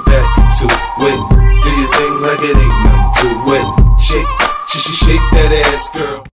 your back into it. Do your thing like it ain't nothing to it. Shake that ass, girl.